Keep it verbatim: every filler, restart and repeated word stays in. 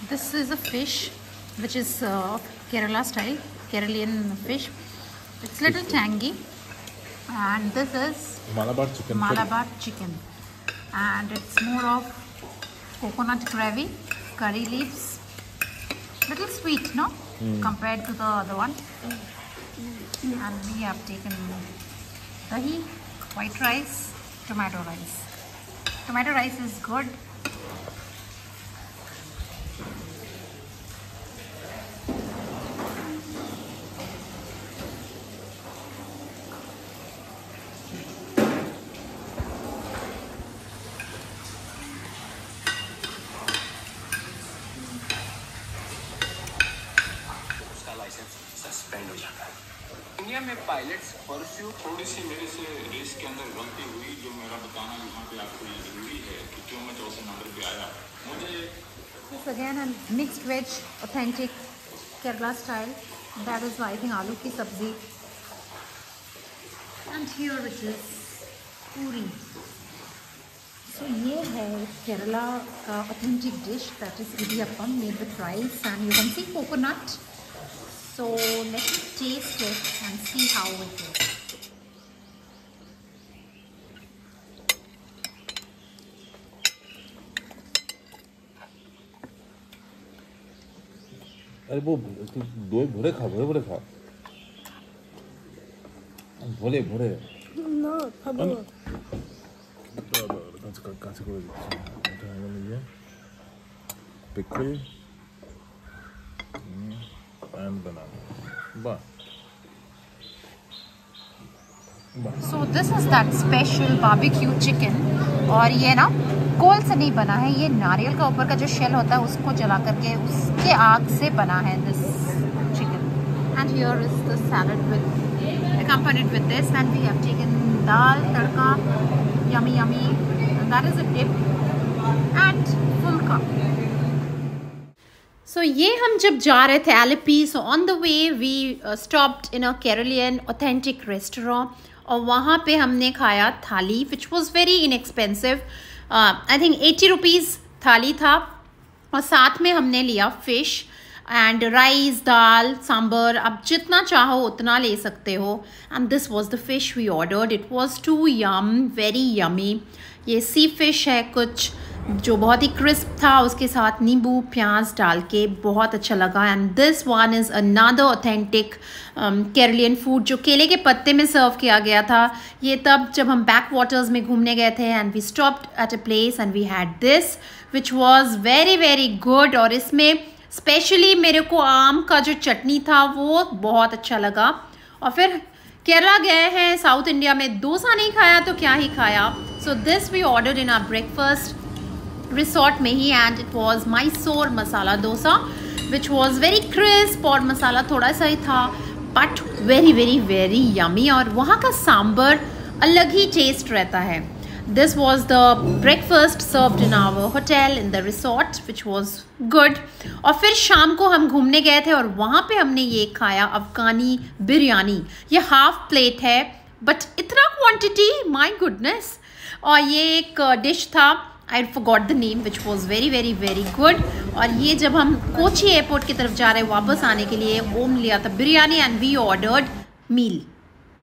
This is a fish which is uh, Kerala style, Keralian fish. It's little tangy, and this is Malabar chicken. Malabar chicken, and it's more of coconut gravy, curry leaves, little sweet, no, mm. compared to the other one. And we have taken dahi, white rice, tomato rice. Tomato rice is good. Suspend हो जाता है। India में pilots perfume थोड़ी सी मेरे से race के अंदर गलती हुई, जो मेरा बताना यहाँ पे आपको ये जरूरी है कि क्यों मैं चौथे नंबर पे आया। मुझे This again a mixed veg, authentic Kerala style. That is I think aloo ki sabzi. And here it is puri. So ये है Kerala का authentic dish, that is idiyappam made with rice, and you can see coconut. So let's taste it and see how it is. अरे वो दो भरे खा भरे भरे खा भरे भरे No, खाबो 같이 같이 그러지. 자, 이거는 이제 pickle and banana. Ba. So this is that special barbecue chicken, और ये ना कोल से नहीं बना है, ये नारियल का ऊपर का जो शेल होता है उसको जला करके उसके आग से बना है this chicken. And here is the salad with accompanied with this, and we have taken dal tadka, yummy yummy, and that is a dip and fulka. So ये हम जब जा रहे थे Alleppey, so on the way we uh, stopped in a Keralian authentic restaurant, और वहाँ पे हमने खाया थाली which was very inexpensive. uh, I think eighty rupees थाली था, और साथ में हमने लिया fish and rice, दाल, सांबर, आप जितना चाहो उतना ले सकते हो. And this was the fish we ordered. It was too yum, very yummy. ये सी फिश है कुछ जो बहुत ही क्रिस्प था, उसके साथ नींबू प्याज डाल के बहुत अच्छा लगा. And this one is another authentic Keralian food जो केले के पत्ते में सर्व किया गया था. ये तब जब हम बैक वाटर्स में घूमने गए थे, and we stopped at a place and we had this which was very very good. और इसमें स्पेशली मेरे को आम का जो चटनी था वो बहुत अच्छा लगा. और फिर केरला गए हैं, साउथ इंडिया में डोसा नहीं खाया तो क्या ही खाया. So this we ordered in our breakfast resort में ही, and it was Mysore masala dosa which was very crisp, और मसाला थोड़ा सा ही था but very very very yummy. और वहाँ का सांबर अलग ही टेस्ट रहता है. This was the breakfast served in our hotel in the resort which was good. और फिर शाम को हम घूमने गए थे और वहाँ पे हमने ये खाया अफगानी बिरयानी. ये हाफ प्लेट है बट इतना क्वांटिटी, माय गुडनेस. और ये एक डिश था, I forgot the name, which was very very very good. और ये जब हम कोची एयरपोर्ट की तरफ जा रहे हैं वापस आने के लिए, ओम लिया था biryani, and we ordered meal.